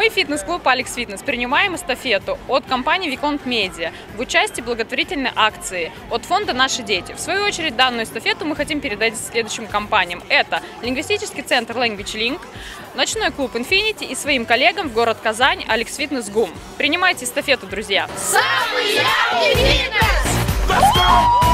Мы, фитнес-клуб Алекс Фитнес, принимаем эстафету от компании Виконт Медиа в участии благотворительной акции от фонда «Наши дети». В свою очередь, данную эстафету мы хотим передать следующим компаниям. Это лингвистический центр Language Link, ночной клуб Infinity и своим коллегам в город Казань Алекс Фитнес ГУМ. Принимайте эстафету, друзья! Самый яркий фитнес!